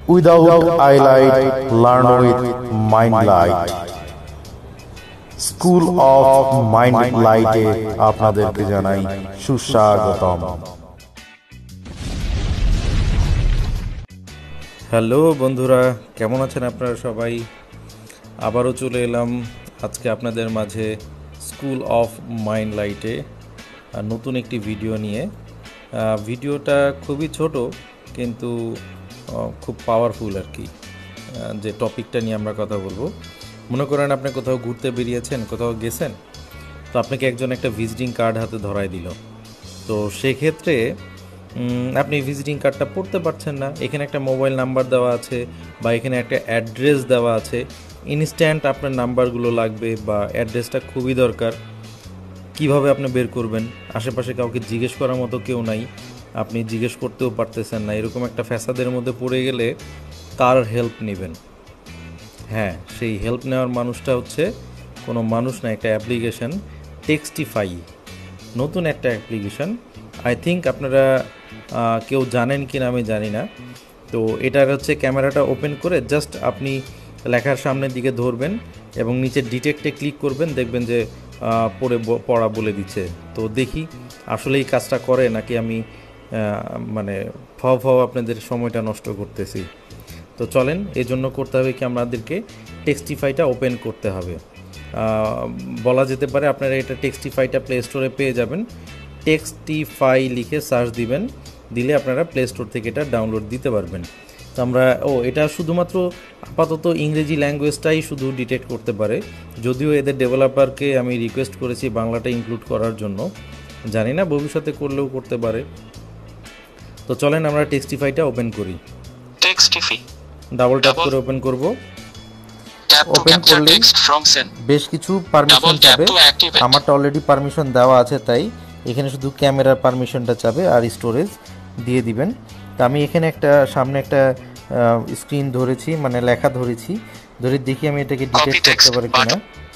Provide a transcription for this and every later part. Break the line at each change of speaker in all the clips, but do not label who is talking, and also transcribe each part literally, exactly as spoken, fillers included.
Without eyelight, learn with mind light. School of mind লাইটে আপনাদেরকে জানাই সুস্বাগতম।
হ্যালো বন্ধুরা, কেমন আছেন আপনারা সবাই? আবারও চলে এলাম আজকে আপনাদের মাঝে স্কুল অফ মাইন্ড লাইটে নতুন একটি ভিডিও নিয়ে। ভিডিওটা খুবই ছোট কিন্তু খুব পাওয়ারফুল আর কি। যে টপিকটা নিয়ে আমরা কথা বলবো, মনে করেন আপনি কোথাও ঘুরতে বেরিয়েছেন, কোথাও গেছেন, তো আপনাকে একজন একটা ভিজিটিং কার্ড হাতে ধরায় দিল। তো সেক্ষেত্রে আপনি ভিজিটিং কার্ডটা পড়তে পারছেন না, এখানে একটা মোবাইল নাম্বার দেওয়া আছে বা এখানে একটা অ্যাড্রেস দেওয়া আছে। ইনস্ট্যান্ট আপনার নাম্বারগুলো লাগবে বা অ্যাড্রেসটা খুবই দরকার। কিভাবে আপনি বের করবেন? আশেপাশে কাউকে জিজ্ঞেস করার মতো কেউ নাই, আপনি জিজ্ঞেস করতেও পারতেছেন না। এরকম একটা ফ্যাসাদের মধ্যে পড়ে গেলে কার হেল্প নেবেন? হ্যাঁ, সেই হেল্প নেওয়ার মানুষটা হচ্ছে কোনো মানুষ না, একটা অ্যাপ্লিকেশন, টেক্সটিফাই। নতুন একটা অ্যাপ্লিকেশন, আই থিঙ্ক আপনারা কেউ জানেন কি না আমি জানি না। তো এটার হচ্ছে ক্যামেরাটা ওপেন করে জাস্ট আপনি লেখার সামনের দিকে ধরবেন এবং নিচে ডিটেক্টে ক্লিক করবেন, দেখবেন যে পড়ে পড়া বলে দিচ্ছে। তো দেখি আসলে এই কাজটা করে নাকি আমি মানে ফাও ফাও আপনাদের সময়টা নষ্ট করতেছি। তো চলেন, এই জন্য করতে হবে কি, আমাদেরকে টেক্সটিফাইটা ওপেন করতে হবে। বলা যেতে পারে আপনারা এটা টেক্সটিফাইটা প্লে স্টোরে পেয়ে যাবেন। টেক্সটিফাই লিখে সার্চ দিবেন, দিলে আপনারা প্লে স্টোর থেকে এটা ডাউনলোড দিতে পারবেন। তো আমরা ও এটা শুধুমাত্র আপাতত ইংরেজি ল্যাঙ্গুয়েজটাই শুধু ডিটেক্ট করতে পারে, যদিও এদের ডেভেলপারকে আমি রিকোয়েস্ট করেছি বাংলাটা ইনক্লুড করার জন্য। জানি না ভবিষ্যতে করলেও করতে পারে। তো চলেন আমরা টেক্সটিফাইটা ওপেন করি।
টেক্সটিফাই
ডাবল ট্যাপ করে ওপেন করব। ওপেন করলে বেশ কিছু পারমিশন চাবে, আমারটা অলরেডি পারমিশন দেওয়া আছে, তাই এখানে শুধু ক্যামেরার পারমিশনটা চাবে আর স্টোরেজ দিয়ে দিবেন। তো আমি এখানে একটা সামনে একটা স্ক্রিন ধরেছি, মানে লেখা ধরেছি, ধরে দেখি আমি এটাকে ডিটেক্ট করতে পারি কিনা।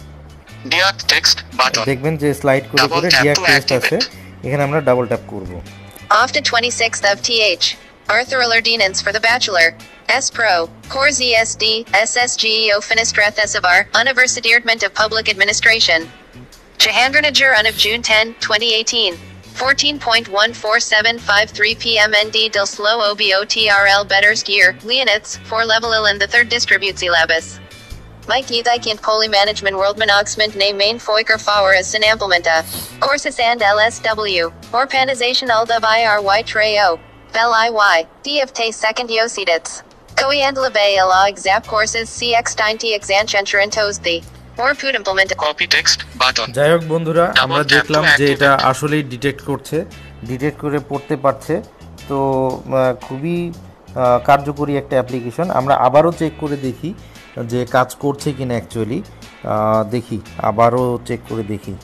দেখবেন যে স্লাইড করে করে ডিয়াক্ট টেক্সট আছে, এখানে আমরা ডাবল ট্যাপ করব।
After twenty-sixth of th Arthur Ordinance for the Bachelor S Pro Course E S D S S G E O Finistreth Esavar Universiteardment of Public Administration Jahandranager on of June tenth, twenty eighteen fourteen point one four seven five three p m N D Del Slow O B O T R L Betters Gear Leonitz four level ill in the third distributie labis Mike Ythikant Poly Management Worldman Oxmant Name Main Foiker Fower as Sinamplementa Courses and L S W Organization Aldav I R Y Trayo Bell I Y D of Te Second Yosidits Coiandla Bay Ela Exap Courses C X nine T Exancenture and Tosdi More Put Implement
Copy Text Button।
যাই হোক বন্ধুরা, আমরা দেখলাম যে এটা আসলেই detect করছে, detect করে পড়তে পারছে। তো খুবই কার্যকরী একটা অ্যাপ্লিকেশন। আমরা আবারও চেক করে দেখি যে কাজ করছে কিনা। অ্যাকচুয়ালি দেখি, আবারও চেক করে দেখি।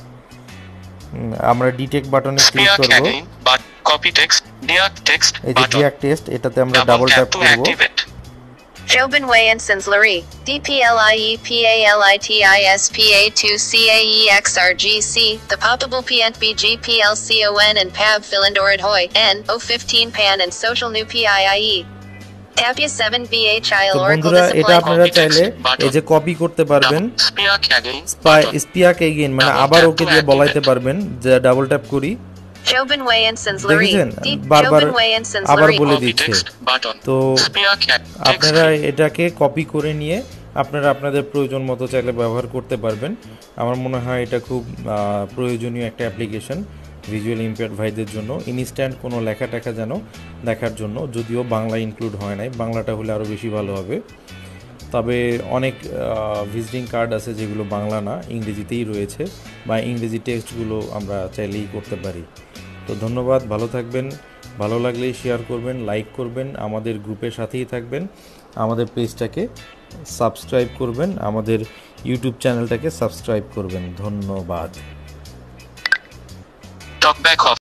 আমরা ডিটেক্ট বাটনে ক্লিক করব।
কপি টেক্সট ডিয়াক টেক্সট
এই যে ডিয়াক টেক্সট, এটাতে আমরা ডাবল ট্যাপ করব।
Jobin Wayansons Larry D P L I E P A L I T I S P A two C A E X R G C The Poppable P N B G P L C O N and P A B Philandorid Hoy N O fifteen Pan and Social New P I I E Tapia seven B H I L Oracle
Discipline। এটা আপনারা চাইলে এই যে copy করতে পারবেন, স্পিয়াক again মানে আবার ওকে দিয়ে বলাইতে পারবেন। যে ডাবল ট্যাপ করি,
Jobin Wayansons Larry
বারবার আবার বলে দিচ্ছে। তো আপনারা এটাকে কপি করে নিয়ে আপনারা আপনাদের প্রয়োজন মতো চাইলে ব্যবহার করতে পারবেন। আমার মনে হয় এটা খুব প্রয়োজনীয় একটা অ্যাপ্লিকেশন ভিজুয়াল ইম্পেয়ার্ড ভাইদের জন্য। ইনস্ট্যান্ট কোনো লেখা টেখা যেন দেখার জন্য, যদিও বাংলা ইনক্লুড হয় নাই, বাংলাটা হলে আরও বেশি ভালো হবে। তবে অনেক ভিজিটিং কার্ড আছে যেগুলো বাংলা না, ইংরেজিতেই রয়েছে, বা ইংরেজি টেক্সটগুলো আমরা চাইলেই করতে পারি। তো ধন্যবাদ, ভালো থাকবেন। ভালো লাগলেই শেয়ার করবেন, লাইক করবেন, আমাদের গ্রুপের সাথেই থাকবেন, আমাদের পেজটাকে সাবস্ক্রাইব করবেন, আমাদের ইউটিউব চ্যানেলটাকে সাবস্ক্রাইব করবেন। ধন্যবাদ।